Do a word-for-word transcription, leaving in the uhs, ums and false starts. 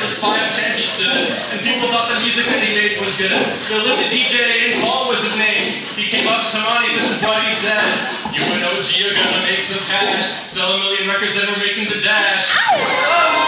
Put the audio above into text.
was five ten, he stood, and people thought the music that he made was good. There lived a D J, and Paul was his name. He came up to Monty, this is what he said. You and O G are gonna make some cash, sell a million records and we're making the dash. Oh!